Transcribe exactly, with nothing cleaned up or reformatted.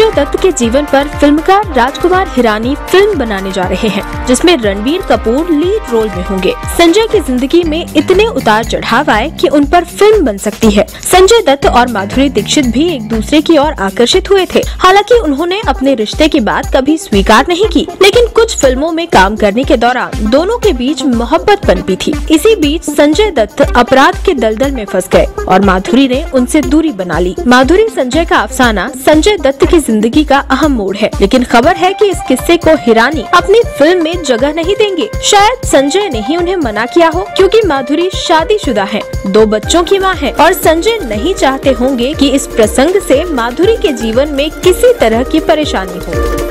संजय दत्त के जीवन पर फिल्मकार राजकुमार हिरानी फिल्म बनाने जा रहे हैं, जिसमें रणबीर कपूर लीड रोल में होंगे। संजय की जिंदगी में इतने उतार चढ़ाव आए कि उन पर फिल्म बन सकती है। संजय दत्त और माधुरी दीक्षित भी एक दूसरे की ओर आकर्षित हुए थे। हालांकि उन्होंने अपने रिश्ते की बात कभी स्वीकार नहीं की, लेकिन कुछ फिल्मों में काम करने के दौरान दोनों के बीच मोहब्बत पनपी थी। इसी बीच संजय दत्त अपराध के दलदल में फंस गए और माधुरी ने उनसे दूरी बना ली। माधुरी संजय का अफसाना संजय दत्त की जिंदगी का अहम मोड़ है, लेकिन खबर है कि इस किस्से को हिरानी अपनी फिल्म में जगह नहीं देंगे। शायद संजय ने ही उन्हें मना किया हो, क्योंकि माधुरी शादीशुदा है, दो बच्चों की मां है और संजय नहीं चाहते होंगे कि इस प्रसंग से माधुरी के जीवन में किसी तरह की परेशानी हो।